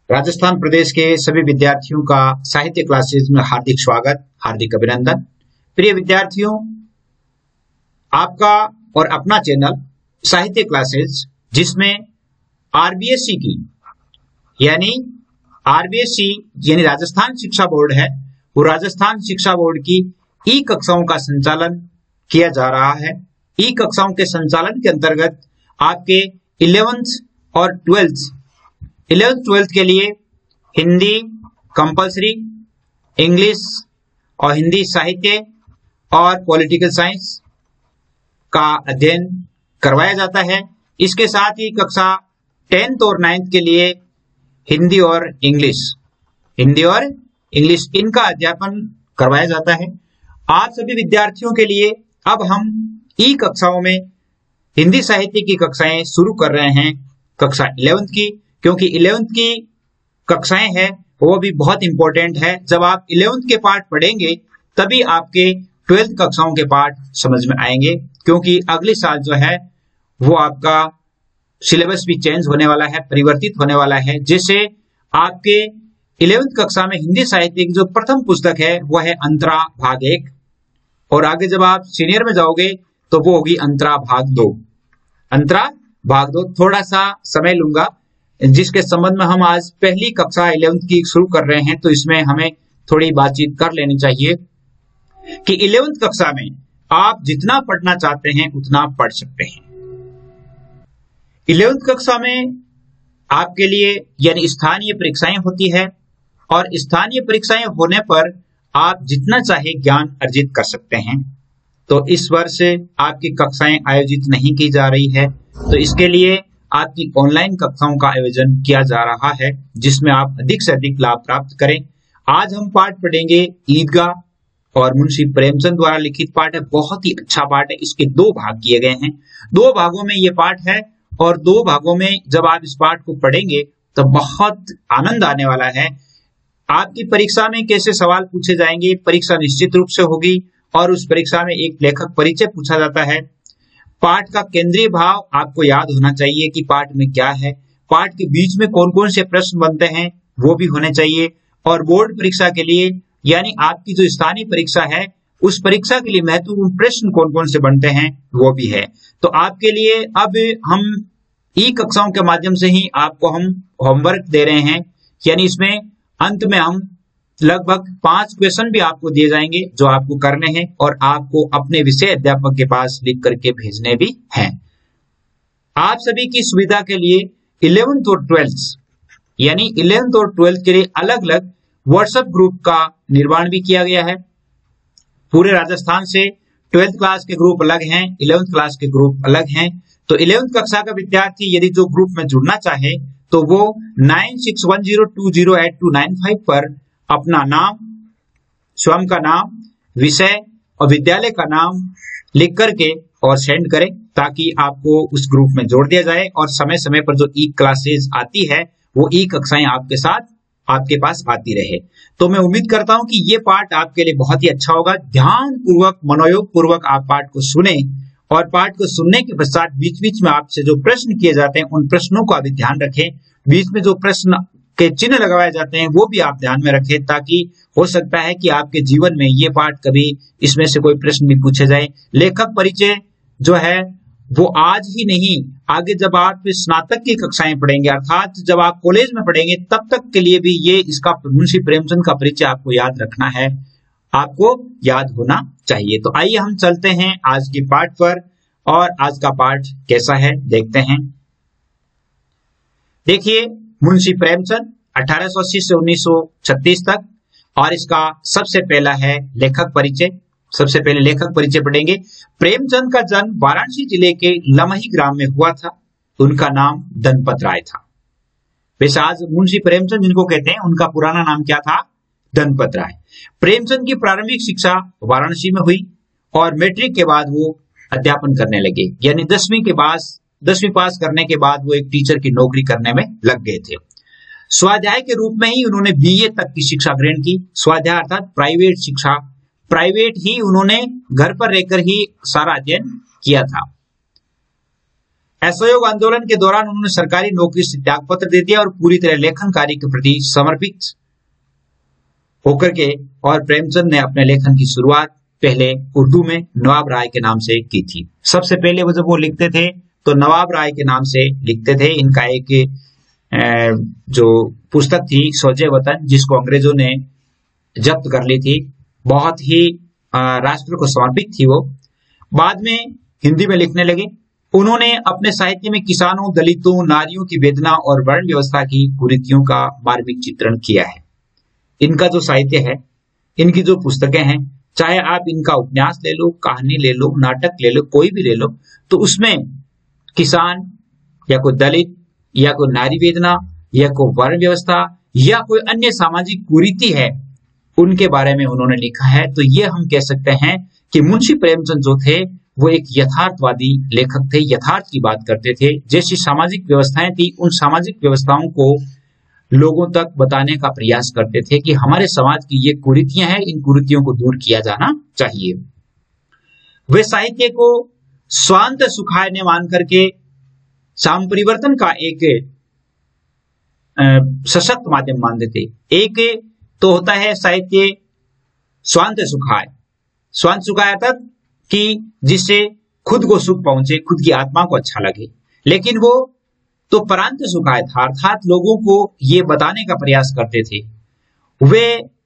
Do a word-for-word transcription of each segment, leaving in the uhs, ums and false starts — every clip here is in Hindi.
राजस्थान प्रदेश के सभी विद्यार्थियों का साहित्य क्लासेस में हार्दिक स्वागत, हार्दिक अभिनंदन। प्रिय विद्यार्थियों, आपका और अपना चैनल साहित्य क्लासेस, जिसमें आरबीएससी की यानी आरबीएससी यानी राजस्थान शिक्षा बोर्ड है, वो राजस्थान शिक्षा बोर्ड की ई कक्षाओं का संचालन किया जा रहा है। ई कक्षाओं के संचालन के अंतर्गत आपके इलेवेंथ और ट्वेल्थ इलेवेंथ ट्वेल्थ के लिए हिंदी कंपलसरी, इंग्लिश और हिंदी साहित्य और पॉलिटिकल साइंस का अध्ययन करवाया जाता है। इसके साथ ही कक्षा टेंथ और नाइन्थ के लिए हिंदी और इंग्लिश हिंदी और इंग्लिश इनका अध्यापन करवाया जाता है। आप सभी विद्यार्थियों के लिए अब हम ई कक्षाओं में हिंदी साहित्य की कक्षाएं शुरू कर रहे हैं, कक्षा इलेवेंथ की, क्योंकि इलेवेंथ की कक्षाएं हैं वो भी बहुत इंपॉर्टेंट है। जब आप इलेवेंथ के पाठ पढ़ेंगे तभी आपके ट्वेल्थ कक्षाओं के पाठ समझ में आएंगे, क्योंकि अगले साल जो है वो आपका सिलेबस भी चेंज होने वाला है, परिवर्तित होने वाला है, जिससे आपके इलेवेंथ कक्षा में हिंदी साहित्य की जो प्रथम पुस्तक है वह है अंतरा भाग एक, और आगे जब आप सीनियर में जाओगे तो वो होगी अंतरा भाग दो। अंतरा भाग दो थोड़ा सा समय लूंगा, जिसके संबंध में हम आज पहली कक्षा इलेवेंथ की शुरू कर रहे हैं, तो इसमें हमें थोड़ी बातचीत कर लेनी चाहिए कि इलेवेंथ कक्षा में आप जितना पढ़ना चाहते हैं उतना पढ़ सकते हैं। इलेवेंथ कक्षा में आपके लिए यानी स्थानीय परीक्षाएं होती है, और स्थानीय परीक्षाएं होने पर आप जितना चाहे ज्ञान अर्जित कर सकते हैं। तो इस वर्ष आपकी कक्षाएं आयोजित नहीं की जा रही है, तो इसके लिए आपकी ऑनलाइन कक्षाओं का आयोजन किया जा रहा है, जिसमें आप अधिक से अधिक लाभ प्राप्त करें। आज हम पाठ पढ़ेंगे ईदगाह और मुंशी प्रेमचंद द्वारा लिखित पाठ है। बहुत ही अच्छा पाठ है, इसके दो भाग किए गए हैं, दो भागों में ये पाठ है, और दो भागों में जब आप इस पाठ को पढ़ेंगे तो बहुत आनंद आने वाला है। आपकी परीक्षा में कैसे सवाल पूछे जाएंगे, परीक्षा निश्चित रूप से होगी, और उस परीक्षा में एक लेखक परिचय पूछा जाता है। पाठ का केंद्रीय भाव आपको याद होना चाहिए कि पाठ में क्या है, पाठ के बीच में कौन कौन से प्रश्न बनते हैं वो भी होने चाहिए, और बोर्ड परीक्षा के लिए यानी आपकी जो स्थानीय परीक्षा है उस परीक्षा के लिए महत्वपूर्ण प्रश्न कौन कौन से बनते हैं वो भी है। तो आपके लिए अब हम ई कक्षाओं के माध्यम से ही आपको हम होमवर्क दे रहे हैं, यानी इसमें अंत में हम लगभग पांच क्वेश्चन भी आपको दिए जाएंगे जो आपको करने हैं, और आपको अपने विषय अध्यापक के पास लिख करके भेजने भी हैं। आप सभी की सुविधा के लिए इलेवेंथ और ट्वेल्थ यानी इलेवेंथ और ट्वेल्थ के लिए अलग अलग व्हाट्सएप ग्रुप का निर्माण भी किया गया है। पूरे राजस्थान से ट्वेल्थ क्लास के ग्रुप अलग हैं, इलेवेंथ क्लास के ग्रुप अलग हैं। तो इलेवेंथ कक्षा का विद्यार्थी यदि जो ग्रुप में जुड़ना चाहे तो वो nine six one zero two zero eight two nine five पर अपना नाम, स्वयं का नाम, विषय और विद्यालय का नाम लिख करके और सेंड करें, ताकि आपको उस ग्रुप में जोड़ दिया जाए, और समय समय पर जो ई क्लासेस आती है वो ई कक्षाएं आपके साथ आपके पास आती रहे। तो मैं उम्मीद करता हूं कि ये पाठ आपके लिए बहुत ही अच्छा होगा। ध्यान पूर्वक, मनोयोग पूर्वक आप पाठ को सुने, और पाठ को सुनने के पश्चात बीच बीच में आपसे जो प्रश्न किए जाते हैं उन प्रश्नों का भी ध्यान रखें। बीच में जो प्रश्न के चिन्ह लगाए जाते हैं वो भी आप ध्यान में रखें, ताकि हो सकता है कि आपके जीवन में ये पाठ कभी इसमें से कोई प्रश्न भी पूछे जाए। लेखक परिचय जो है वो आज ही नहीं, आगे जब आप स्नातक की कक्षाएं पढ़ेंगे, अर्थात जब आप कॉलेज में पढ़ेंगे, तब तक के लिए भी ये इसका मुंशी प्रेमचंद का परिचय आपको याद रखना है, आपको याद होना चाहिए। तो आइए हम चलते हैं आज के पाठ पर, और आज का पाठ कैसा है देखते हैं। देखिए, मुंशी प्रेमचंद अठारह सौ अस्सी से उन्नीस सौ छत्तीस तक, और इसका सबसे पहला है लेखक परिचय। सबसे पहले लेखक परिचय पढ़ेंगे। प्रेमचंद का जन्म वाराणसी जिले के लमही ग्राम में हुआ था। उनका नाम धनपत राय था। वैसे आज मुंशी प्रेमचंद जिनको कहते हैं उनका पुराना नाम क्या था? धनपत राय। प्रेमचंद की प्रारंभिक शिक्षा वाराणसी में हुई, और मैट्रिक के बाद वो अध्यापन करने लगे, यानी दसवीं के बाद दसवीं पास करने के बाद वो एक टीचर की नौकरी करने में लग गए थे। स्वाध्याय के रूप में ही उन्होंने बीए तक की शिक्षा ग्रहण की। स्वाध्याय अर्थात प्राइवेट शिक्षा, प्राइवेट ही उन्होंने घर पर रहकर ही सारा अध्ययन किया था। असहयोग आंदोलन के दौरान उन्होंने सरकारी नौकरी से त्यागपत्र दे दिया और पूरी तरह लेखन कार्य के प्रति समर्पित होकर के और प्रेमचंद ने अपने लेखन की शुरुआत पहले उर्दू में नवाब राय के नाम से की थी। सबसे पहले वो जब वो लिखते थे तो नवाब राय के नाम से लिखते थे। इनका एक जो पुस्तक थी सौजे वतन, जिसको अंग्रेजों ने जब्त कर ली थी, बहुत ही राष्ट्र को समर्पित थी वो। बाद में हिंदी में लिखने लगे। उन्होंने अपने साहित्य में किसानों, दलितों, नारियों की वेदना और वर्ण व्यवस्था की कुरीतियों का मार्मिक चित्रण किया है। इनका जो साहित्य है, इनकी जो पुस्तकें हैं, चाहे आप इनका उपन्यास ले लो, कहानी ले लो, नाटक ले लो, कोई भी ले लो, तो उसमें किसान या कोई दलित या कोई नारी वेदना या कोई वर्ण व्यवस्था या कोई अन्य सामाजिक कुरीति है, उनके बारे में उन्होंने लिखा है। तो ये हम कह सकते हैं कि मुंशी प्रेमचंद जो थे वो एक यथार्थवादी लेखक थे, यथार्थ की बात करते थे। जैसी सामाजिक व्यवस्थाएं थी, उन सामाजिक व्यवस्थाओं को लोगों तक बताने का प्रयास करते थे कि हमारे समाज की ये कुरीतियां हैं, इन कुरीतियों को दूर किया जाना चाहिए। वे साहित्य को स्वांत सुखाय ने मान करके साम परिवर्तन का एक सशक्त माध्यम मानते थे। एक तो होता है साहित्य स्वांत सुखाय, स्वांत सुखाय तक कि जिससे खुद को सुख पहुंचे, खुद की आत्मा को अच्छा लगे। लेकिन वो तो परांत सुखाय था, अर्थात लोगों को ये बताने का प्रयास करते थे। वे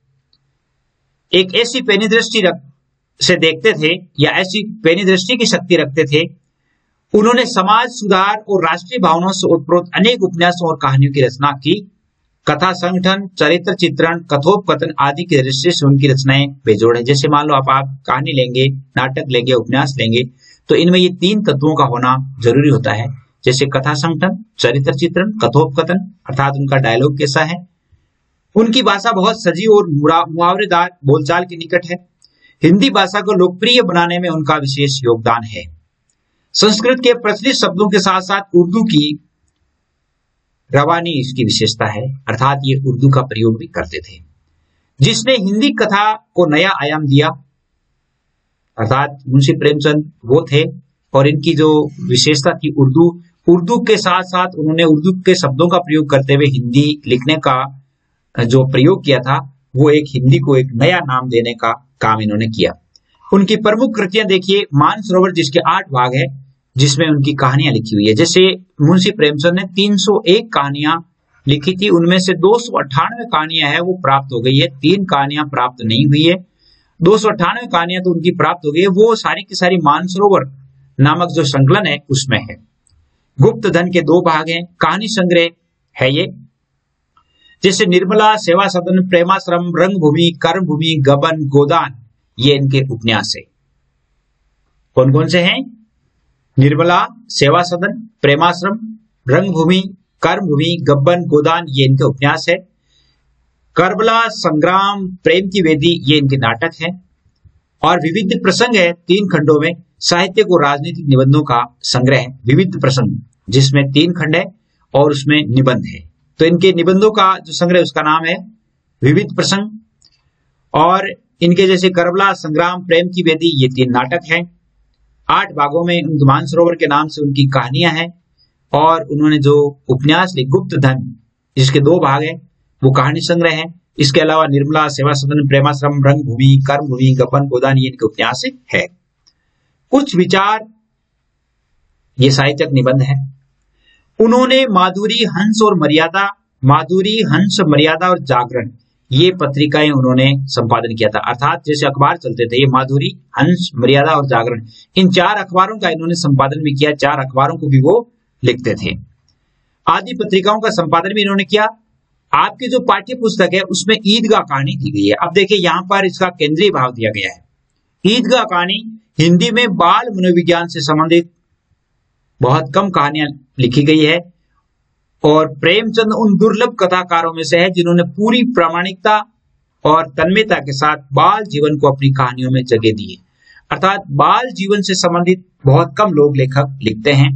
एक ऐसी पैनी दृष्टि से देखते थे या ऐसी पैनी दृष्टि की शक्ति रखते थे। उन्होंने समाज सुधार और राष्ट्रीय भावनाओं से ओतप्रोत अनेक उपन्यासों और कहानियों की रचना की। कथा संगठन, चरित्र चित्रण, कथोपकथन आदि के दृष्टि से उनकी रचनाएं बेजोड़ है। जैसे मान लो आप, आप कहानी लेंगे, नाटक लेंगे, उपन्यास लेंगे, तो इनमें ये तीन तत्वों का होना जरूरी होता है। जैसे कथा संगठन, चरित्र चित्रण, कथोपकथन, अर्थात उनका डायलॉग कैसा है, उनकी भाषा बहुत सजी और मुहावरेदार बोलचाल के निकट है। हिंदी भाषा को लोकप्रिय बनाने में उनका विशेष योगदान है। संस्कृत के प्रचलित शब्दों के साथ साथ उर्दू की रवानी इसकी विशेषता है, अर्थात ये उर्दू का प्रयोग भी करते थे, जिसने हिंदी कथा को नया आयाम दिया। अर्थात मुंशी प्रेमचंद वो थे और इनकी जो विशेषता थी उर्दू, उर्दू के साथ साथ उन्होंने उर्दू के शब्दों का प्रयोग करते हुए हिंदी लिखने का जो प्रयोग किया था, वो एक हिंदी को एक नया नाम देने का काम इन्होंने किया। उनकी प्रमुख कृतियां देखिए, मानसरोवर जिसके आठ भाग है, जिसमें उनकी कहानियां लिखी हुई है। जैसे मुंशी प्रेमचंद ने तीन सौ एक कहानियां लिखी थी, उनमें से दो सौ अट्ठानवे कहानियां हैं वो प्राप्त हो गई है, तीन कहानियां प्राप्त नहीं हुई है। दो सौ अट्ठानवे कहानियां तो उनकी प्राप्त हो गई है, वो सारी की सारी मानसरोवर नामक जो संकलन है उसमें है। गुप्त धन के दो भाग हैं, कहानी संग्रह है ये। जैसे निर्मला, सेवा सदन, प्रेमाश्रम, रंगभूमि, कर्मभूमि, गबन, गोदान, ये इनके उपन्यास है। कौन कौन से हैं? निर्मला, सेवा सदन, प्रेमाश्रम, रंगभूमि, कर्मभूमि, गब्बन, गोदान, ये इनके उपन्यास है। करबला, संग्राम, प्रेम की वेदी, ये इनके नाटक है। और विविध प्रसंग है तीन खंडों में, साहित्य को राजनीतिक निबंधों का संग्रह है विविध प्रसंग, जिसमें तीन खंड है और उसमें निबंध है। तो इनके निबंधों का जो संग्रह उसका नाम है विविध प्रसंग। और इनके जैसे करबला, संग्राम, प्रेम की वेदी, ये तीन नाटक हैं। आठ भागों में उनके मानसरोवर के नाम से उनकी कहानियां हैं। और उन्होंने जो उपन्यास लिखे गुप्त धन, जिसके दो भाग हैं, वो कहानी संग्रह है। इसके अलावा निर्मला, सेवा सदन, प्रेमाश्रम, रंगभूमि, कर्मभूमि, गबन, गोदान, ये इनके उपन्यास है। कुछ विचार, ये साहित्यिक निबंध है। उन्होंने माधुरी, हंस और मर्यादा, माधुरी, हंस, मर्यादा और जागरण, ये पत्रिकाएं उन्होंने संपादन किया था। अर्थात जैसे अखबार चलते थे, ये माधुरी, हंस, मर्यादा और जागरण, इन चार अखबारों का इन्होंने संपादन भी किया। चार अखबारों को भी वो लिखते थे। आदि पत्रिकाओं का संपादन भी इन्होंने किया। आपकी जो पाठ्य पुस्तक है उसमें ईदगाह कहानी दी गई है। अब देखिए यहाँ पर इसका केंद्रीय भाव दिया गया है। ईदगाह कहानी हिंदी में बाल मनोविज्ञान से संबंधित बहुत कम कहानियां लिखी गई है। और प्रेमचंद उन दुर्लभ कथाकारों में से है जिन्होंने पूरी प्रामाणिकता और तन्मयता के साथ बाल जीवन को अपनी कहानियों में जगह दी है। अर्थात बाल जीवन से संबंधित बहुत कम लोग लेखक लिखते हैं,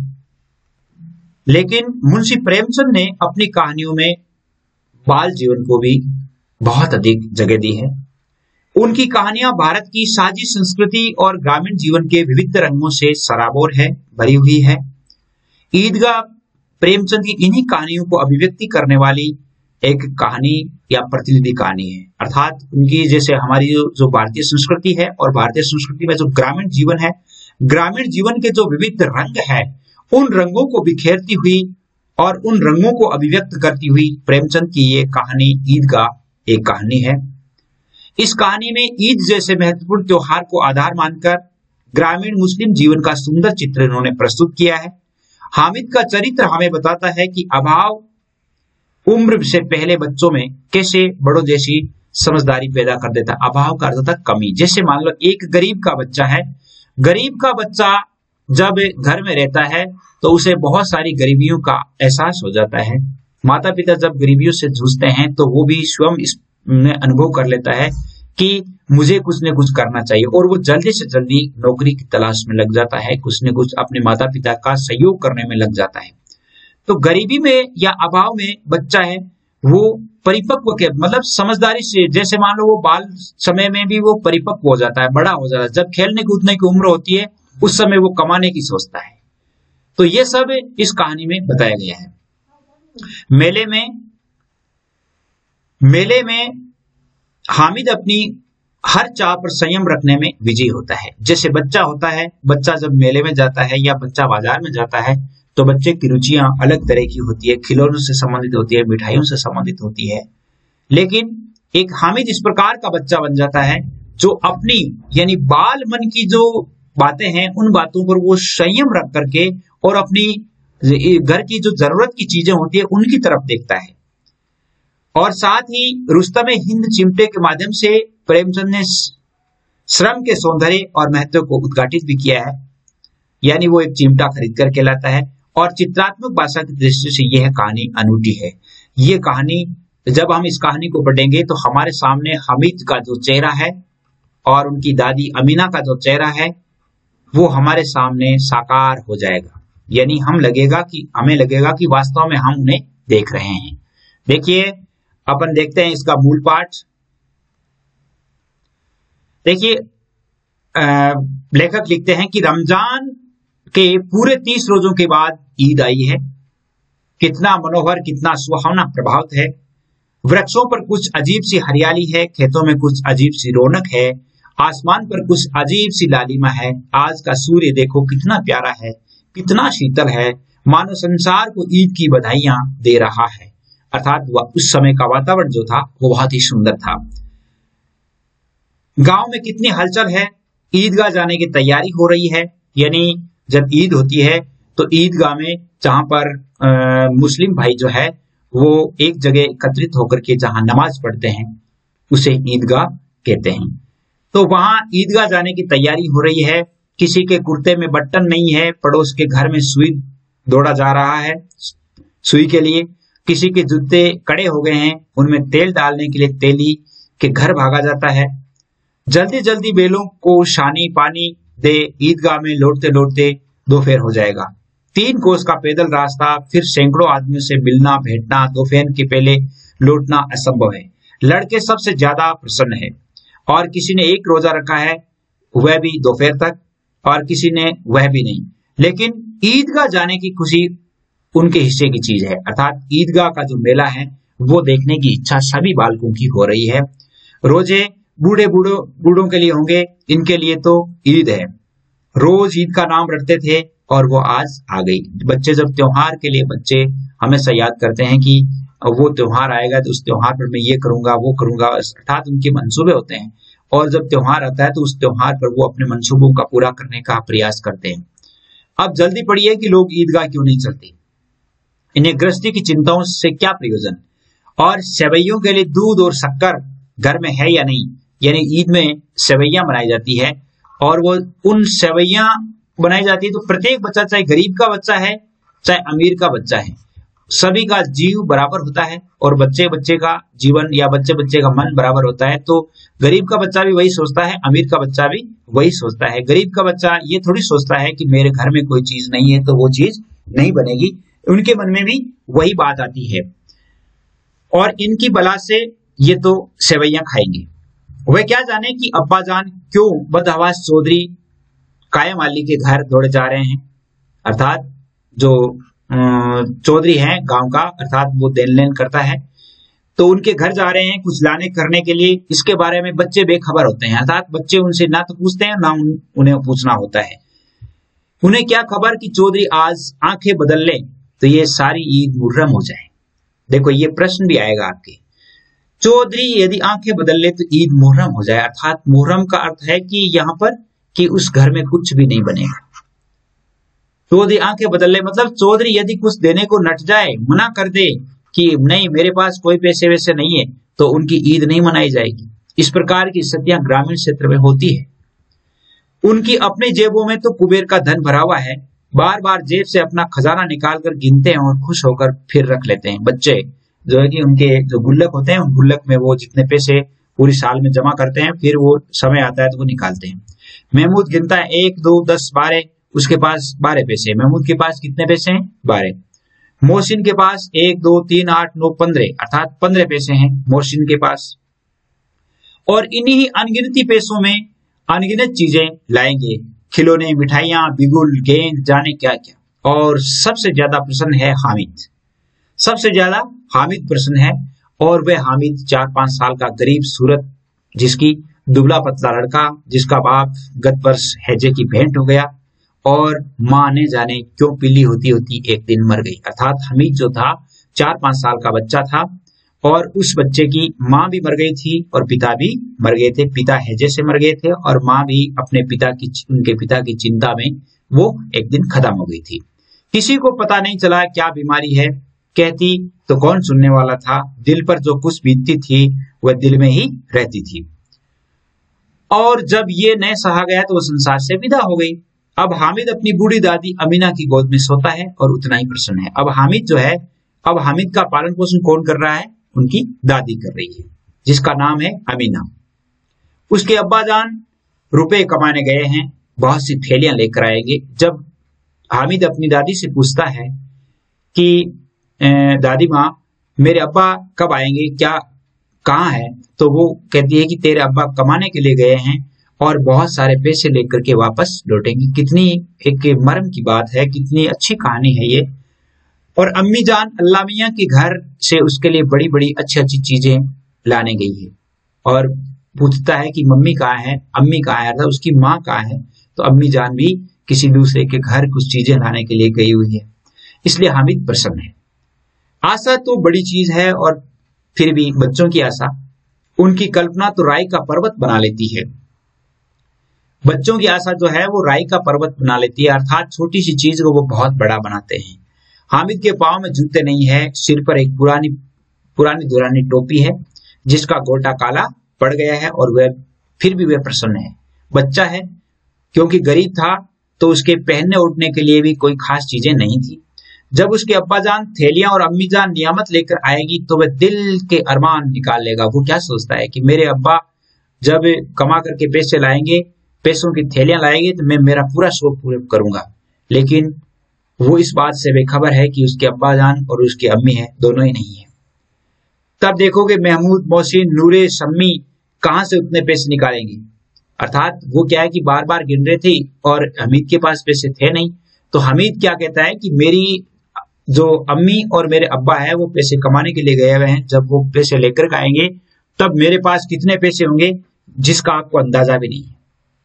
लेकिन मुंशी प्रेमचंद ने अपनी कहानियों में बाल जीवन को भी बहुत अधिक जगह दी है। उनकी कहानियां भारत की साझी संस्कृति और ग्रामीण जीवन के विविध रंगों से सराबोर है, भरी हुई है। ईदगाह प्रेमचंद की इन्हीं कहानियों को अभिव्यक्ति करने वाली एक कहानी या प्रतिनिधि कहानी है। अर्थात उनकी जैसे हमारी जो, जो भारतीय संस्कृति है और भारतीय संस्कृति में जो ग्रामीण जीवन है, ग्रामीण जीवन के जो विविध रंग है, उन रंगों को बिखेरती हुई और उन रंगों को अभिव्यक्त करती हुई प्रेमचंद की ये कहानी ईदगाह एक कहानी है। इस कहानी में ईद जैसे महत्वपूर्ण त्योहार को आधार मानकर ग्रामीण मुस्लिम जीवन का सुंदर चित्र इन्होंने प्रस्तुत किया है। हामिद का चरित्र हमें बताता है कि अभाव उम्र से पहले बच्चों में कैसे बड़ों जैसी समझदारी पैदा कर देता है। अभाव का अर्थ था कमी। जैसे मान लो एक गरीब का बच्चा है, गरीब का बच्चा जब घर में रहता है तो उसे बहुत सारी गरीबियों का एहसास हो जाता है। माता पिता जब गरीबियों से जूझते हैं तो वो भी स्वयं इसमें अनुभव कर लेता है कि मुझे कुछ न कुछ करना चाहिए, और वो जल्दी से जल्दी नौकरी की तलाश में लग जाता है, कुछ न कुछ अपने माता पिता का सहयोग करने में लग जाता है। तो गरीबी में या अभाव में बच्चा है वो परिपक्व के मतलब समझदारी से, जैसे मान लो वो बाल समय में भी वो परिपक्व हो जाता है, बड़ा हो जाता है। जब खेलने कूदने की उम्र होती है उस समय वो कमाने की सोचता है। तो ये सब इस कहानी में बताया गया है। मेले में मेले में हामिद अपनी हर चाह पर संयम रखने में विजयी होता है। जैसे बच्चा होता है, बच्चा जब मेले में जाता है या बच्चा बाजार में जाता है तो बच्चे की रुचियां अलग तरह की होती है, खिलौनों से संबंधित होती है, मिठाइयों से संबंधित होती है। लेकिन एक हामिद इस प्रकार का बच्चा बन जाता है जो अपनी यानी बाल मन की जो बातें हैं उन बातों पर वो संयम रख करके और अपनी घर की जो जरूरत की चीजें होती है उनकी तरफ देखता है। और साथ ही रुस्तम हिंद चिमटे के माध्यम से प्रेमचंद ने श्रम के सौंदर्य और महत्व को उद्घाटित भी किया है। यानी वो एक चिमटा खरीद करके लाता है, और चित्रात्मक भाषा की दृष्टि से यह कहानी अनूठी है। ये कहानी जब हम इस कहानी को पढ़ेंगे तो हमारे सामने हामिद का जो चेहरा है और उनकी दादी अमीना का जो चेहरा है वो हमारे सामने साकार हो जाएगा। यानी हम लगेगा कि हमें लगेगा कि वास्तव में हम उन्हें देख रहे हैं। देखिए, अपन देखते हैं इसका मूल पाठ। देखिए, लेखक लिखते हैं कि रमजान के पूरे तीस रोजों के बाद ईद आई है। कितना मनोहर, कितना सुहावना प्रभात है। वृक्षों पर कुछ अजीब सी हरियाली है, खेतों में कुछ अजीब सी रौनक है, आसमान पर कुछ अजीब सी लालिमा है। आज का सूर्य देखो कितना प्यारा है, कितना शीतल है, मानो संसार को ईद की बधाइयां दे रहा है। अर्थात उस समय का वातावरण जो था वो बहुत ही सुंदर था। गांव में कितनी हलचल है, ईदगाह जाने की तैयारी हो रही है। यानी जब ईद होती है तो ईदगाह में जहां पर आ, मुस्लिम भाई जो है वो एक जगह एकत्रित होकर के जहां नमाज पढ़ते हैं उसे ईदगाह कहते हैं। तो वहां ईदगाह जाने की तैयारी हो रही है। किसी के कुर्ते में बटन नहीं है, पड़ोस के घर में सुई दौड़ा जा रहा है सुई के लिए। किसी के जूते कड़े हो गए हैं, उनमें तेल डालने के लिए तेली के घर भागा जाता है। जल्दी जल्दी बेलों को शानी पानी दे, ईदगाह में लौटते लौटते दोपहर हो जाएगा। तीन कोस का पैदल रास्ता, फिर सैकड़ों आदमियों से मिलना भेंटना, दोपहर के पहले लौटना असंभव है। लड़के सबसे ज्यादा प्रसन्न है, और किसी ने एक रोजा रखा है वह भी दोपहर तक, और किसी ने वह भी नहीं। लेकिन ईदगाह जाने की खुशी उनके हिस्से की चीज है। अर्थात ईदगाह का जो मेला है वो देखने की इच्छा सभी बालकों की हो रही है। रोजे बूढ़े बूढ़ों बूढ़ों के लिए होंगे, इनके लिए तो ईद है। रोज ईद का नाम रटते थे और वो आज आ गई। बच्चे जब त्योहार के लिए बच्चे हमेशा याद करते हैं कि वो त्योहार आएगा तो उस त्योहार पर मैं ये करूंगा वो करूंगा, अर्थात उनके मंसूबे होते हैं। और जब त्योहार आता है तो उस त्योहार पर वो अपने मंसूबों का पूरा करने का प्रयास करते हैं। अब जल्दी पड़ी है कि लोग ईदगाह क्यों नहीं चलते, इन्हें गृहस्थी की चिंताओं से क्या प्रयोजन, और सेवैयों के लिए दूध और शक्कर घर में है या नहीं। यानी ईद में सेवैयां बनाई जाती है, और वो उन सेवैयां बनाई जाती है तो प्रत्येक बच्चा, चाहे गरीब का बच्चा है चाहे अमीर का बच्चा है, सभी का जीव बराबर होता है, और बच्चे बच्चे का जीवन या बच्चे बच्चे का मन बराबर होता है। तो गरीब का बच्चा भी वही सोचता है, अमीर का बच्चा भी वही सोचता है। गरीब का बच्चा ये थोड़ी सोचता है कि मेरे घर में कोई चीज नहीं है तो वो चीज नहीं बनेगी, उनके मन में भी वही बात आती है। और इनकी बला से ये तो सेवैयां खाएंगे। वह क्या जाने कि अब्बा जान क्यों बदहवास चौधरी कायम अली के घर दौड़े जा रहे हैं। अर्थात जो चौधरी हैं गांव का, अर्थात वो देन लेन करता है, तो उनके घर जा रहे हैं कुछ लाने करने के लिए। इसके बारे में बच्चे बेखबर होते हैं, अर्थात बच्चे उनसे ना तो पूछते हैं ना उन्हें पूछना होता है। उन्हें क्या खबर कि चौधरी आज आंखें बदल ले तो ये सारी ईद मुहर्रम हो जाए। देखो ये प्रश्न भी आएगा आपके, चौधरी यदि आंखें बदल ले तो ईद मुहर्रम हो जाए, अर्थात मुहर्रम का अर्थ है कि यहाँ पर कि उस घर में कुछ भी नहीं बनेगा। चौधरी आंखें बदल ले मतलब चौधरी यदि कुछ देने को नट जाए, मना कर दे कि नहीं मेरे पास कोई पैसे वैसे नहीं है, तो उनकी ईद नहीं मनाई जाएगी। इस प्रकार की स्थितियां ग्रामीण क्षेत्र में होती है। उनकी अपनी जेबों में तो कुबेर का धन भरा हुआ है, बार बार जेब से अपना खजाना निकाल कर गिनते हैं और खुश होकर फिर रख लेते हैं। बच्चे जो है कि उनके जो गुल्लक होते हैं, उन गुल्लक में वो जितने पैसे पूरी साल में जमा करते हैं, फिर वो समय आता है तो वो निकालते हैं। महमूद गिनता है एक दो दस बारह, उसके पास बारह पैसे। महमूद के पास कितने पैसे हैं? बारह। मोहसिन के पास एक दो तीन आठ नौ पंद्रह, अर्थात पंद्रह पैसे हैं मोहसिन के पास। और इन्हीं अनगिनती पैसों में अनगिनत चीजें लाएंगे, खिलौने, मिठाइयां, बिगुल, गेंद, जाने क्या क्या। और सबसे ज्यादा प्रसन्न है हामिद, सबसे ज्यादा हामिद प्रसन्न है। और वह हामिद चार पांच साल का गरीब सूरत, जिसकी दुबला पतला लड़का, जिसका बाप गत वर्ष हैजे की भेंट हो गया और माँ ने जाने क्यों पीली होती होती एक दिन मर गई। अर्थात हमीद जो था चार पांच साल का बच्चा था और उस बच्चे की माँ भी मर गई थी और पिता भी मर गए थे। पिता हैजे से मर गए थे और माँ भी अपने पिता की उनके पिता की चिंता में वो एक दिन खत्म हो गई थी। किसी को पता नहीं चला क्या बीमारी है, कहती तो कौन सुनने वाला था। दिल पर जो कुछ बीतती थी वह दिल में ही रहती थी। और जब ये न सहा गया तो वो संसार से विदा हो गई। अब हामिद अपनी बूढ़ी दादी अमीना की गोद में सोता है और उतना ही प्रसन्न है। अब हामिद जो है, अब हामिद का पालन पोषण कौन कर रहा है? उनकी दादी कर रही है, जिसका नाम है अमीना। उसके अब्बा जान रुपए कमाने गए हैं, बहुत सी थैलियां लेकर आएंगे। जब हामिद अपनी दादी से पूछता है कि दादी माँ मेरे अब्बा कब आएंगे, क्या कहाँ है, तो वो कहती है कि तेरे अब्बा कमाने के लिए गए हैं और बहुत सारे पैसे लेकर के वापस लौटेंगे। कितनी एक मर्म की बात है, कितनी अच्छी कहानी है ये। और अम्मी जान अल्लाह मियाँ के घर से उसके लिए बड़ी बड़ी अच्छी अच्छी चीजें लाने गई है और पूछता है कि मम्मी कहाँ है, अम्मी कहाँ है, अर्थात उसकी माँ कहाँ है। तो अम्मी जान भी किसी दूसरे के घर कुछ चीजें लाने के लिए गई हुई है, इसलिए हामिद प्रसन्न है। आशा तो बड़ी चीज है और फिर भी बच्चों की आशा, उनकी कल्पना तो राई का पर्वत बना लेती है। बच्चों की आशा जो है वो राई का पर्वत बना लेती है, अर्थात छोटी सी चीज को वो बहुत बड़ा बनाते हैं। हामिद के पांव में जूते नहीं है, सिर पर एक पुरानी पुरानी दुरानी टोपी है जिसका गोटा काला पड़ गया है और वह फिर भी वह प्रसन्न है। बच्चा है क्योंकि गरीब था तो उसके पहनने उठने के लिए भी कोई खास चीजें नहीं थी। जब उसके अब्बा जान थैलियां और अम्मी जान नियामत लेकर आएगी तो वह दिल के अरमान निकाल लेगा। वो क्या सोचता है कि मेरे अब्बा जब कमा करके पैसे लाएंगे, पैसों की थैलियां लाएंगे तो मैं मेरा पूरा शौक पूरा करूंगा। लेकिन वो इस बात से बेखबर है कि उसके अब्बा जान और उसकी अम्मी है दोनों ही नहीं है। तब देखोगे महमूद, मोहसिन, नूरे, शम्मी कहां से उतने पैसे निकालेंगे। अर्थात वो क्या है कि बार बार गिन रहे थे और हमीद के पास पैसे थे नहीं। तो हमीद क्या कहता है कि मेरी जो अम्मी और मेरे अब्बा है वो पैसे कमाने के लिए गए हुए हैं, जब वो पैसे लेकर आएंगे तब मेरे पास कितने पैसे होंगे जिसका आपको अंदाजा भी नहीं है।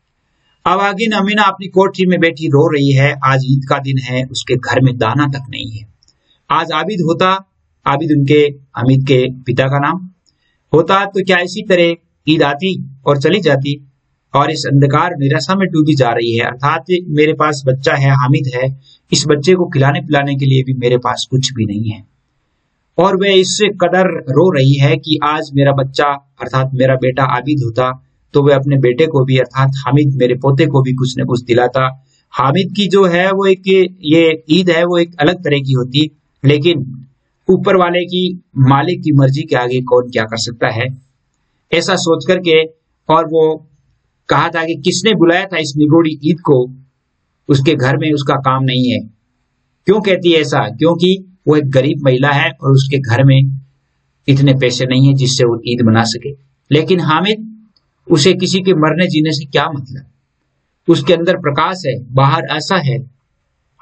अवागिन अमीना अपनी कोठरी में बैठी रो रही है। आज ईद का दिन है, उसके घर में दाना तक नहीं है। आज आबिद होता, आबिद उनके हमीद के पिता का नाम होता, तो क्या इसी तरह ईद आती और चली जाती। और इस अंधकार निराशा में डूबी जा रही है। अर्थात मेरे पास बच्चा है, हामिद है, इस बच्चे को खिलाने पिलाने के लिए भी मेरे पास कुछ भी नहीं है। और वह इससे कदर रो रही है कि आज मेरा बच्चा अर्थात मेरा बेटा आबिद होता तो वह अपने बेटे को भी अर्थात हामिद मेरे पोते को भी कुछ न कुछ दिलाता। हामिद की जो है वो एक ये ईद है वो एक अलग तरह की होती, लेकिन ऊपर वाले की मालिक की मर्जी के आगे कौन क्या कर सकता है। ऐसा सोच करके और वो कहा था कि किसने बुलाया था इस निगोड़ी ईद को, उसके घर में उसका काम नहीं है। क्यों कहती है ऐसा? क्योंकि वो एक गरीब महिला है और उसके घर में इतने पैसे नहीं है जिससे वो ईद मना सके। लेकिन हामिद, उसे किसी के मरने जीने से क्या मतलब, उसके अंदर प्रकाश है, बाहर ऐसा है।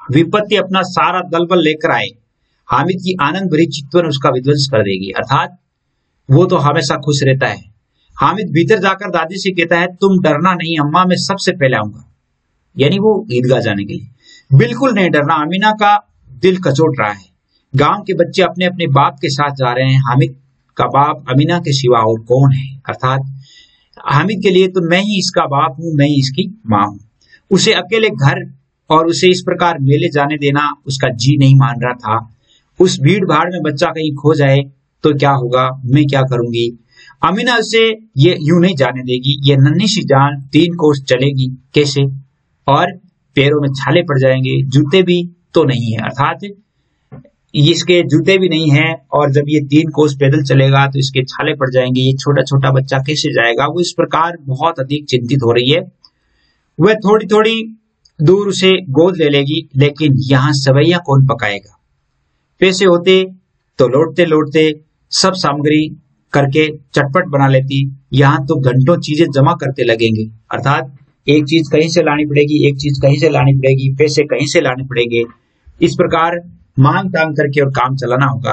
विपत्ति अपना सारा दलबल लेकर आए, हामिद की आनंद भरी चितवन उसका विध्वंस कर देगी। अर्थात वो तो हमेशा खुश रहता है। हामिद भीतर जाकर दादी से कहता है, तुम डरना नहीं अम्मा, मैं सबसे पहले आऊंगा। यानी वो ईदगाह जाने के लिए। बिल्कुल नहीं डरना, अमीना का दिल कचोट रहा है। गांव के बच्चे अपने अपने बाप के साथ जा रहे हैं। हामिद का बाप अमीना के सिवा और कौन है? अर्थात हामिद के लिए तो मैं ही इसका बाप हूं, मैं ही इसकी मां हूं। उसे अकेले घर और उसे इस प्रकार मेले जाने देना उसका जी नहीं मान रहा था। उस भीड़ भाड़ में बच्चा कहीं खो जाए तो क्या होगा, मैं क्या करूंगी? अमीना उसे ये यूं नहीं जाने देगी। ये नन्ही सी जान तीन कोस चलेगी कैसे? और पैरों में छाले पड़ जाएंगे, जूते भी तो नहीं है। अर्थात इसके जूते भी नहीं है, और जब ये तीन कोस पैदल चलेगा तो इसके छाले पड़ जाएंगे। ये छोटा छोटा बच्चा कैसे जाएगा? वो इस प्रकार बहुत अधिक चिंतित हो रही है। वह थोड़ी थोड़ी दूर उसे गोद ले लेगी, लेकिन यहाँ सवैया कौन पकाएगा? पैसे होते तो लौटते लौटते सब सामग्री करके चटपट बना लेती। यहाँ तो घंटों चीजें जमा करते लगेंगे। अर्थात एक चीज कहीं से लानी पड़ेगी, एक चीज कहीं से लानी पड़ेगी, पैसे कहीं से लाने पड़ेंगे। इस प्रकार मांग तांग करके और काम चलाना होगा।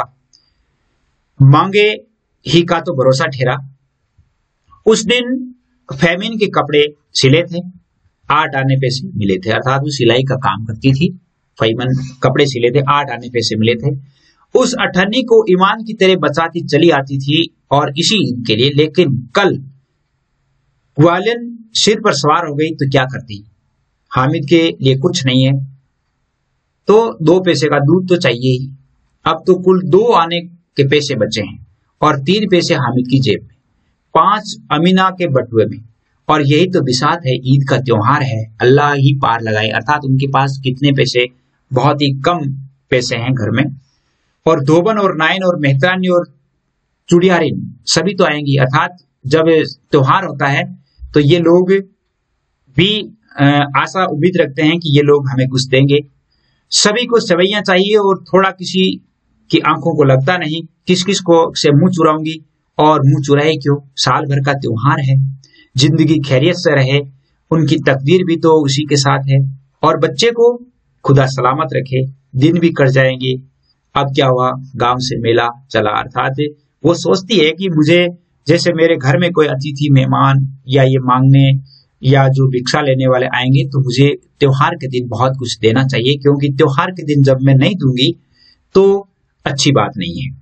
मांगे ही का तो भरोसा ठहरा। उस दिन फेमिन के कपड़े सिले थे, आठ आने पैसे मिले थे। अर्थात वो सिलाई का काम करती थी। फेमिन कपड़े सिले थे, आठ आने पैसे मिले थे। उस अठन्नी को ईमान की तरह बचाती चली आती थी और इसी ईद के लिए। लेकिन कल वालिन सिर पर सवार हो गई तो क्या करती? हामिद के लिए कुछ नहीं है तो दो पैसे का दूध तो चाहिए ही। अब तो कुल दो आने के पैसे बचे हैं और तीन पैसे हामिद की जेब में, पांच अमीना के बटुए में। और यही तो बिसात है, ईद का त्योहार है, अल्लाह ही पार लगाए। अर्थात उनके पास कितने पैसे? बहुत ही कम पैसे हैं घर में। और धोबन और नाइन और मेहतानी और चुड़ियारिन सभी तो आएंगी। अर्थात जब त्योहार होता है तो ये लोग भी आशा उम्मीद रखते हैं कि ये लोग हमें कुछ देंगे। सभी को सवैया चाहिए और थोड़ा किसी की आंखों को लगता नहीं। किस किस को से मुंह चुराऊंगी, और मुंह चुराए क्यों? साल भर का त्योहार है, जिंदगी खैरियत से रहे, उनकी तकदीर भी तो उसी के साथ है। और बच्चे को खुदा सलामत रखे, दिन भी कट जाएंगे। अब क्या हुआ, गांव से मेला चला। अर्थात वो सोचती है कि मुझे जैसे मेरे घर में कोई अतिथि मेहमान या ये मांगने या जो भिक्षा लेने वाले आएंगे तो मुझे त्योहार के दिन बहुत कुछ देना चाहिए, क्योंकि त्योहार के दिन जब मैं नहीं दूंगी तो अच्छी बात नहीं है।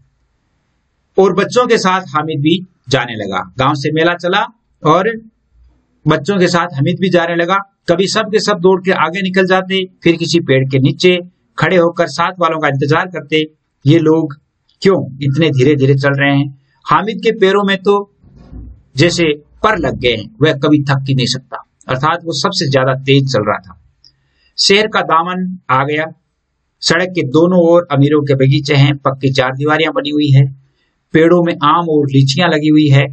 और बच्चों के साथ हामिद भी जाने लगा। गांव से मेला चला और बच्चों के साथ हामिद भी जाने लगा। कभी सब के सब दौड़ के आगे निकल जाते, फिर किसी पेड़ के नीचे खड़े होकर साथ वालों का इंतजार करते। ये लोग क्यों इतने धीरे धीरे चल रहे हैं? हामिद के पैरों में तो जैसे पर लग गए हैं, वह कभी थक ही नहीं सकता। अर्थात वो सबसे ज्यादा तेज चल रहा था। शहर का दामन आ गया। सड़क के दोनों ओर अमीरों के बगीचे हैं, पक्की चार दीवारियां बनी हुई है, पेड़ों में आम और लीचियां लगी हुई है।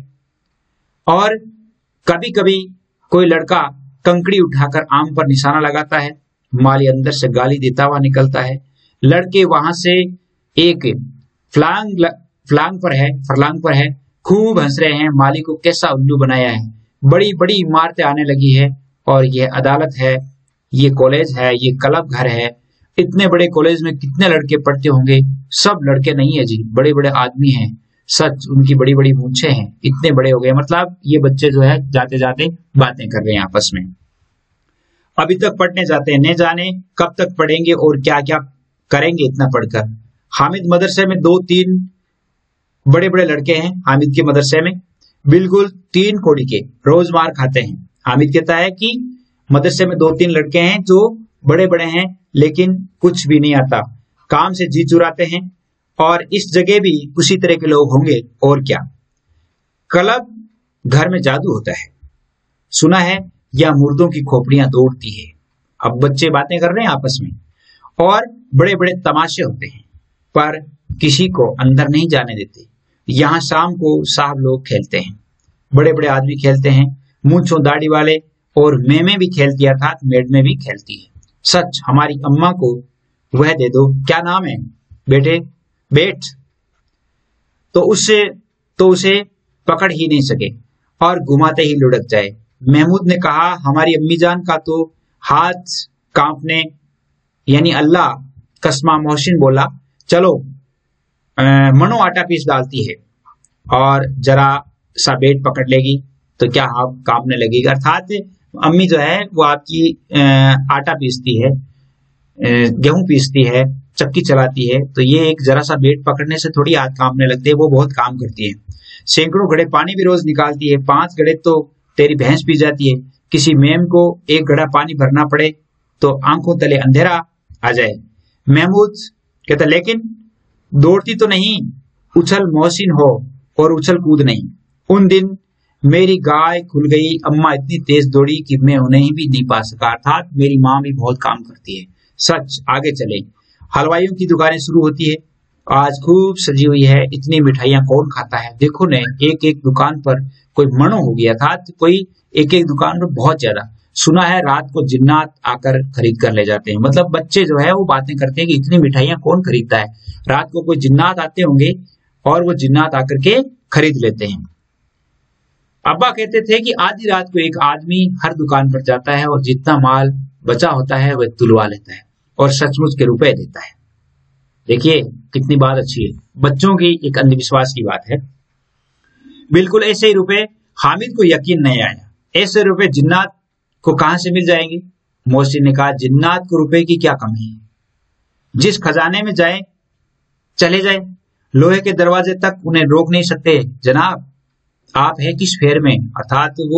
और कभी कभी कोई लड़का कंकड़ी उठाकर आम पर निशाना लगाता है, माली अंदर से गाली देता हुआ निकलता है। लड़के वहां से एक फ्लांग फ्लांग पर है फरलांग पर है, खूब हंस रहे हैं, माली को कैसा उल्लू बनाया है। बड़ी बड़ी इमारतें आने लगी है, और ये अदालत है, ये कॉलेज है, ये क्लब घर है। इतने बड़े कॉलेज में कितने लड़के पढ़ते होंगे? सब लड़के नहीं है जी, बड़े बड़े आदमी हैं। सच, उनकी बड़ी बड़ी मूंछें हैं, इतने बड़े हो गए। मतलब ये बच्चे जो है जाते जाते बातें कर रहे हैं आपस में। अभी तक पढ़ने जाते हैं, न जाने कब तक पढ़ेंगे और क्या क्या करेंगे इतना पढ़कर। हामिद मदरसे में दो तीन बड़े बड़े लड़के हैं। हामिद के मदरसे में बिल्कुल तीन कोड़ी के रोज मार खाते हैं। हामिद कहता है कि मदरसे में दो तीन लड़के हैं जो बड़े बड़े हैं, लेकिन कुछ भी नहीं आता, काम से जी चुराते हैं। और इस जगह भी उसी तरह के लोग होंगे, और क्या। क्लब घर में जादू होता है, सुना है, या मुर्दों की खोपड़ियां दौड़ती है। अब बच्चे बातें कर रहे हैं आपस में, और बड़े बड़े तमाशे होते हैं, पर किसी को अंदर नहीं जाने देते। यहाँ शाम को साहब लोग खेलते हैं, बड़े बड़े आदमी खेलते हैं, मूंछों दाढ़ी वाले, और मेमे भी खेलती है, अर्थात मेड में भी खेलती है। सच, हमारी अम्मा को वह दे दो, क्या नाम है बेटे, बेट, तो उससे तो उसे पकड़ ही नहीं सके और घुमाते ही लुढ़क जाए। महमूद ने कहा, हमारी अम्मी जान का तो हाथ कांपने यानी अल्लाह कसमा मोहसिन बोला, चलो आ, मनो आटा पीस डालती है और जरा सा बेट पकड़ लेगी तो क्या आप कांपने लगेगी। अर्थात अम्मी जो है वो आपकी आटा पीसती है, गेहूं पीसती है, चक्की चलाती है, तो ये एक जरा सा बेट पकड़ने से थोड़ी हाथ कांपने लगते हैं, वो बहुत काम करती है। सैकड़ों घड़े पानी भी रोज निकालती है, पांच घड़े तो तेरी भैंस पी जाती है। किसी मेम को एक घड़ा पानी भरना पड़े तो आंखों तले अंधेरा आ जाए। महमूद कहता लेकिन दौड़ती तो नहीं, उछल मोहसिन हो और उछल कूद नहीं। उन दिन मेरी गाय खुल गई, अम्मा इतनी तेज दौड़ी कि मैं उन्हें भी नहीं पा सका। अर्थात मेरी माँ भी बहुत काम करती है। सच। आगे चले। हलवाइयों की दुकानें शुरू होती है, आज खूब सजी हुई है, इतनी मिठाइयां कौन खाता है। देखो ने एक एक दुकान पर कोई मनो हो गया था, कोई एक एक दुकान पर बहुत ज्यादा। सुना है रात को जिन्नात आकर खरीद कर ले जाते हैं। मतलब बच्चे जो है वो बातें करते हैं कि इतनी मिठाइयां कौन खरीदता है, रात को कोई जिन्नात आते होंगे और वो जिन्नात आकर के खरीद लेते हैं। अब्बा कहते थे कि आधी रात को एक आदमी हर दुकान पर जाता है और जितना माल बचा होता है वह तुलवा लेता है और सचमुच के रुपए देता है। देखिए कितनी बात अच्छी है। बच्चों की एक अंधविश्वास की बात है। बिल्कुल ऐसे ही रुपए हामिद को यकीन नहीं आया। ऐसे रुपए जिन्नात को कहां से मिल जाएंगे। मोहसिन ने कहा जिन्नात को रुपए की क्या कमी है, जिस खजाने में जाए चले जाए, लोहे के दरवाजे तक उन्हें रोक नहीं सकते। जनाब आप है किस फेर में। अर्थात वो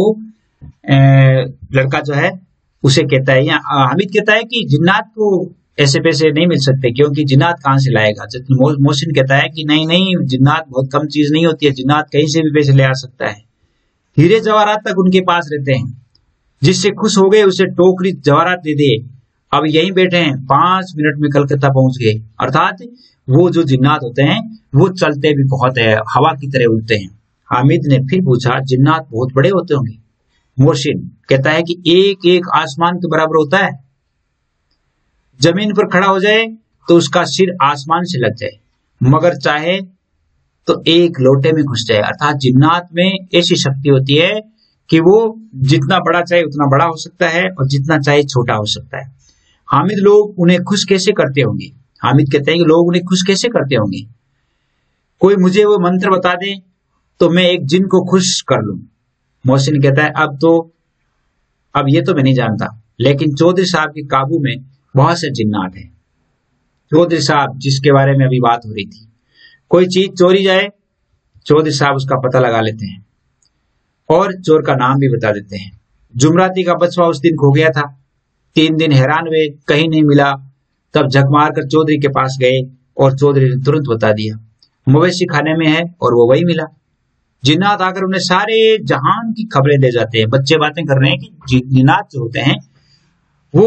ए, लड़का जो है उसे कहता है, या हामिद कहता है कि जिन्नात को ऐसे पैसे नहीं मिल सकते क्योंकि जिन्नात कहां से लाएगा। मोहसिन कहता है कि नहीं नहीं, जिन्नात बहुत कम चीज नहीं होती है, जिन्नात कहीं से भी पैसे ले आ सकता है। हीरे जवाहरात तक उनके पास रहते हैं, जिससे खुश हो गए उसे टोकरी जवाहरात दे दे। अब यहीं बैठे हैं, पांच मिनट में कलकत्ता पहुंच गए। अर्थात वो जो जिन्नात होते हैं वो चलते भी बहुत है, हवा की तरह उड़ते हैं। हामिद ने फिर पूछा जिन्नात बहुत बड़े होते होंगे। मोहसिन कहता है कि एक एक आसमान के बराबर होता है, जमीन पर खड़ा हो जाए तो उसका सिर आसमान से लग जाए, मगर चाहे तो एक लोटे में घुस जाए। अर्थात जिन्नात में ऐसी शक्ति होती है कि वो जितना बड़ा चाहे उतना बड़ा हो सकता है और जितना चाहे छोटा हो सकता है। हामिद लोग उन्हें खुश कैसे करते होंगे। हामिद कहते हैं कि लोग उन्हें खुश कैसे करते होंगे, कोई मुझे वो मंत्र बता दे तो मैं एक जिन को खुश कर लूं। मोहसिन कहता है अब तो अब ये तो मैं नहीं जानता, लेकिन चौधरी साहब के काबू में बहुत से जिन्नात हैं। चौधरी साहब जिसके बारे में अभी बात हो रही थी, कोई चीज चोरी जाए चौधरी साहब उसका पता लगा लेते हैं और चोर का नाम भी बता देते हैं। जुमराती का बछवा उस दिन खो गया था, तीन दिन हैरान हुए, कहीं नहीं मिला। तब झक मार कर चौधरी के पास गए और चौधरी ने तुरंत बता दिया, मवेशी खाने में है, और वो वही मिला। जिन्नात आकर उन्हें सारे जहान की खबरें ले जाते हैं। बच्चे बातें कर रहे हैं कि जिन्नात जो होते हैं वो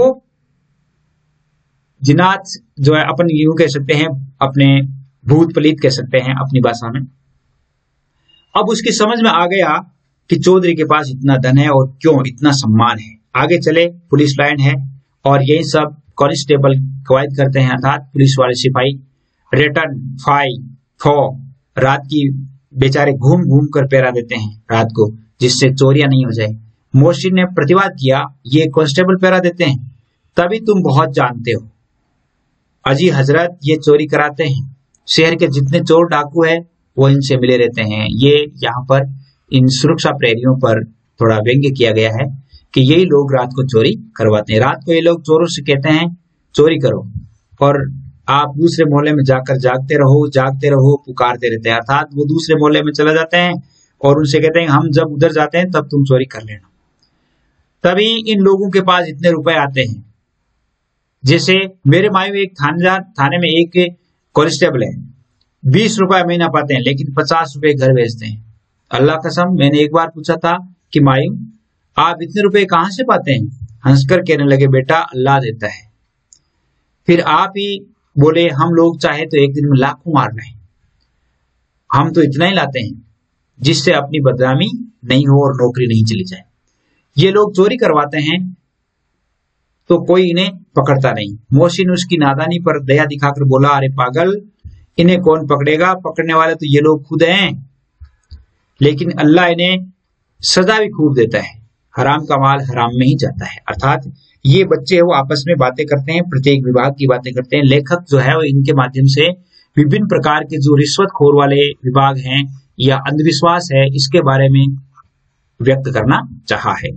जिन्नात जो है अपन यूं कह सकते हैं, अपने भूत प्रेत कह सकते हैं अपनी भाषा में। अब उसकी समझ में आ गया कि चौधरी के पास इतना धन है और क्यों इतना सम्मान है। आगे चले, पुलिस लाइन है और यही सब कांस्टेबल कवायद करते हैं, अर्थात पुलिस वाले सिपाही। रिटर्न फाई फो रात की बेचारे घूम घूम कर पहरा देते हैं रात को, जिससे चोरियां नहीं हो जाए। मोहसिन ने प्रतिवाद किया, ये कांस्टेबल पहरा देते हैं, तभी तुम बहुत जानते हो। अजी हजरत ये चोरी कराते हैं, शहर के जितने चोर डाकू है वो इनसे मिले रहते हैं। ये यहाँ पर इन सुरक्षा प्रहरियों पर थोड़ा व्यंग्य किया गया है कि यही लोग रात को चोरी करवाते हैं। रात को ये लोग चोरों से कहते हैं चोरी करो, और आप दूसरे मोहल्ले में जाकर जागते रहो जागते रहो पुकारते रहते हैं। अर्थात वो दूसरे मोहल्ले में चले जाते हैं और उनसे कहते हैं हम जब उधर जाते हैं तब तुम चोरी कर लेना। तभी इन लोगों के पास इतने रुपए आते हैं। जैसे मेरे मायू एक थानेदार थाने में एक कांस्टेबल है, बीस रुपए महीना पाते हैं, लेकिन पचास रुपए घर भेजते हैं। अल्लाह कसम, मैंने एक बार पूछा था कि मायू आप इतने रुपए कहां से पाते हैं। हंसकर कहने लगे बेटा अल्लाह देता है। फिर आप ही बोले हम लोग चाहे तो एक दिन में लाखों मार रहे हैं, हम तो इतना ही लाते हैं जिससे अपनी बदनामी नहीं हो और नौकरी नहीं चली जाए। ये लोग चोरी करवाते हैं तो कोई इन्हें पकड़ता नहीं। मोहसिन उसकी नादानी पर दया दिखाकर बोला अरे पागल, इन्हें कौन पकड़ेगा, पकड़ने वाले तो ये लोग खुद हैं, लेकिन अल्लाह इन्हें सजा भी खूब देता है। हराम का माल हराम में ही जाता है। अर्थात ये बच्चे वो आपस में बातें करते हैं, प्रत्येक विभाग की बातें करते हैं। लेखक जो है वो इनके माध्यम से विभिन्न प्रकार के जो रिश्वतखोर वाले विभाग हैं या अंधविश्वास है, इसके बारे में व्यक्त करना चाहा है।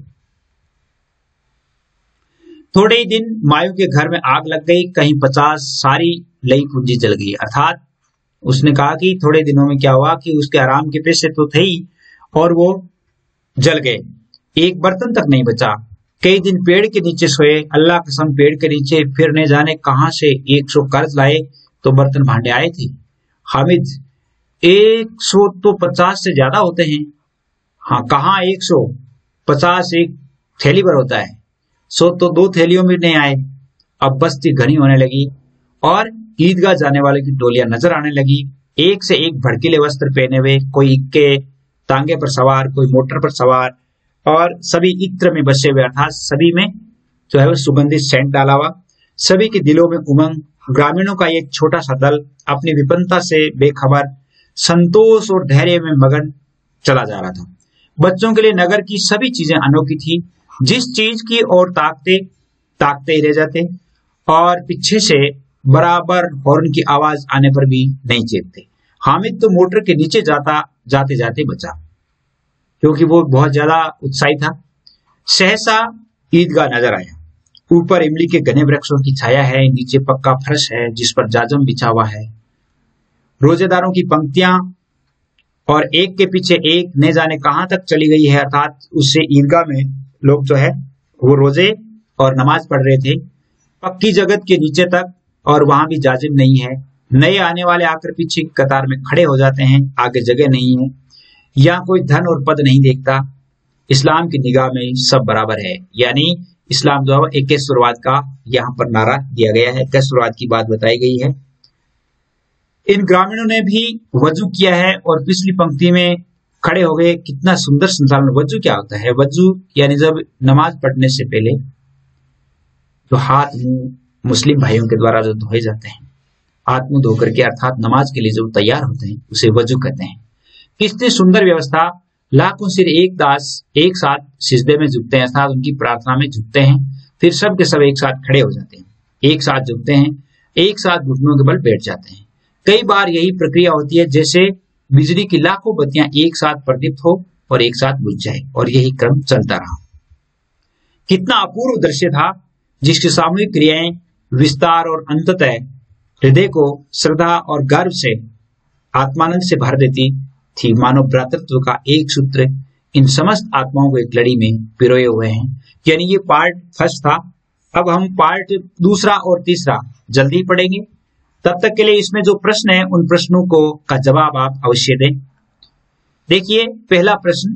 थोड़े ही दिन मायू के घर में आग लग गई, कहीं पचास सारी लई पूंजी जल गई। अर्थात उसने कहा कि थोड़े दिनों में क्या हुआ कि उसके आराम के पैसे तो थे ही और वो जल गए, एक बर्तन तक नहीं बचा। कई दिन पेड़ के नीचे सोए, अल्लाह कसम पेड़ के नीचे फिर न जाने कहां से एक सौ कर्ज लाए तो बर्तन भांडे आए थे। हामिद, एक सौ तो पचास से ज्यादा होते हैं। हाँ, कहाँ एक सौ, पचास एक थैली भर होता है, सौ तो दो थैलियों में नहीं आए। अब बस्ती घनी होने लगी और ईदगाह जाने वाले की टोलियां नजर आने लगी। एक से एक भड़कीले वस्त्र पहने हुए, कोई इक्के तांगे पर सवार, कोई मोटर पर सवार, और सभी इत्र में बसे हुए। अर्थात सभी में जो है वो सुगंधित सेंट डाला हुआ, सभी के दिलों में उमंग। ग्रामीणों का एक छोटा सा दल अपनी विपन्नता से बेखबर, संतोष और धैर्य में मगन चला जा रहा था। बच्चों के लिए नगर की सभी चीजें अनोखी थी। जिस चीज की ओर ताकते ताकते ही रह जाते और पीछे से बराबर हॉर्न की आवाज आने पर भी नहीं चेतते। हामिद तो मोटर के नीचे जाता जाते जाते बचा, क्योंकि वो बहुत ज्यादा उत्साही था। सहसा ईदगाह नजर आया। ऊपर इमली के घने वृक्षों की छाया है, नीचे पक्का फर्श है जिस पर जाजम बिछा हुआ है, रोजेदारों की पंक्तियां और एक के पीछे एक न जाने कहां तक चली गई है। अर्थात उससे ईदगाह में लोग जो है वो रोजे और नमाज पढ़ रहे थे, पक्की जगत के नीचे तक, और वहां भी जाजिम नहीं है। नए आने वाले आकर पीछे कतार में खड़े हो जाते हैं, आगे जगह नहीं है। यहाँ कोई धन और पद नहीं देखता। इस्लाम की निगाह में सब बराबर है। यानी इस्लाम जो है एकेश्वरवाद का यहाँ पर नारा दिया गया है, एकेश्वरवाद की बात बताई गई है। इन ग्रामीणों ने भी वजू किया है और पिछली पंक्ति में खड़े हो गए। कितना सुंदर संचालन। वजू क्या होता है? वजू यानी जब नमाज पढ़ने से पहले जो हाथ मुंह मुस्लिम भाइयों के द्वारा जो धोए जाते हैं, हाथ मुंह धोकर के अर्थात नमाज के लिए जो तैयार होते हैं, उसे वजू कहते हैं। कितनी सुंदर व्यवस्था। लाखों सिर एक दास एक साथ सिजदे में झुकते हैं, अर्थात उनकी प्रार्थना में झुकते हैं, फिर सब के सब एक साथ खड़े हो जाते हैं, एक साथ झुकते हैं, एक साथ घुटनों के बल बैठ जाते हैं। कई बार यही प्रक्रिया होती है जैसे बिजली की लाखों बत्तियां एक साथ प्रदीप्त हो और एक साथ बुझ जाए, और यही क्रम चलता रहा। कितना अपूर्व दृश्य था, जिसकी सामूहिक क्रियाएं विस्तार और अंततः हृदय को श्रद्धा और गर्व से आत्मानंद से भर देती थी। मानव भ्रातृत्व का एक सूत्र इन समस्त आत्माओं को एक लड़ी में पिरोए हुए हैं। यानी ये पार्ट फर्स्ट था। अब हम पार्ट दूसरा और तीसरा जल्दी पढ़ेंगे। तब तक के लिए इसमें जो प्रश्न है उन प्रश्नों को का जवाब आप अवश्य दें। देखिए पहला प्रश्न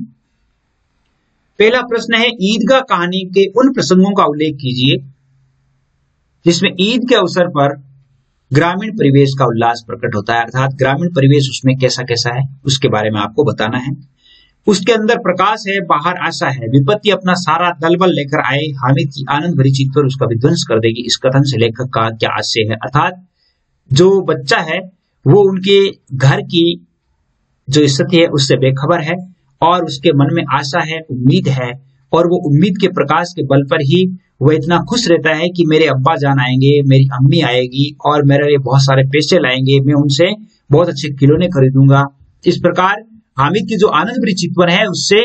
पहला प्रश्न है, ईदगाह कहानी के उन प्रसंगों का उल्लेख कीजिए जिसमें ईद के अवसर पर ग्रामीण परिवेश का उल्लास प्रकट होता है। अर्थात ग्रामीण परिवेश उसमें कैसा कैसा है उसके बारे में आपको बताना है। उसके अंदर प्रकाश है, बाहर आशा है। विपत्ति अपना सारा दलबल लेकर आए, हामिद की आनंद भरी चित्त पर उसका विध्वंस कर देगी। इस कथन से लेखक का क्या आशय है? अर्थात जो बच्चा है वो उनके घर की जो स्थिति है उससे बेखबर है और उसके मन में आशा है, उम्मीद है, और वो उम्मीद के प्रकाश के बल पर ही वो इतना खुश रहता है कि मेरे अब्बा जान आएंगे, मेरी अम्मी आएगी और मेरे लिए बहुत सारे पैसे लाएंगे, मैं उनसे बहुत अच्छे खिलौने खरीदूंगा। इस प्रकार हामिद की जो आनंद भरी चितवन है उससे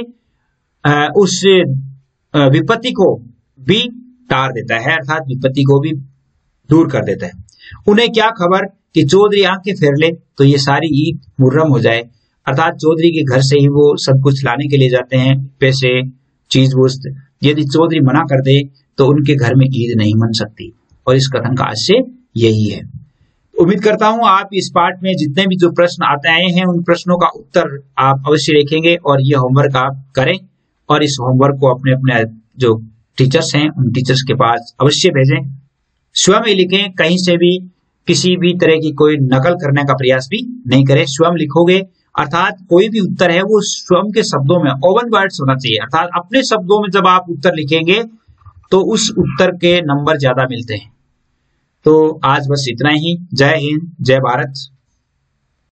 उस विपत्ति को भी टार देता है, अर्थात विपत्ति को भी दूर कर देता है। उन्हें क्या खबर कि चौधरी आंखें फेर ले तो ये सारी ईद मुर्रम हो जाए। अर्थात चौधरी के घर से ही वो सब कुछ लाने के लिए जाते हैं, पैसे, चीज वस्त। यदि चौधरी मना कर दे तो उनके घर में ईद नहीं मन सकती, और इस कथन का आशय यही है। उम्मीद करता हूं आप इस पार्ट में जितने भी जो प्रश्न आते आए हैं उन प्रश्नों का उत्तर आप अवश्य लिखेंगे और ये होमवर्क आप करें, और इस होमवर्क को अपने अपने जो टीचर्स हैं उन टीचर्स के पास अवश्य भेजें। स्वयं ही लिखें, कहीं से भी किसी भी तरह की कोई नकल करने का प्रयास भी नहीं करें। स्वयं लिखोगे अर्थात कोई भी उत्तर है वो स्वयं के शब्दों में, ओवन वर्ड्स होना चाहिए, अर्थात अपने शब्दों में जब आप उत्तर लिखेंगे तो उस उत्तर के नंबर ज्यादा मिलते हैं। तो आज बस इतना ही। जय हिंद, जय भारत।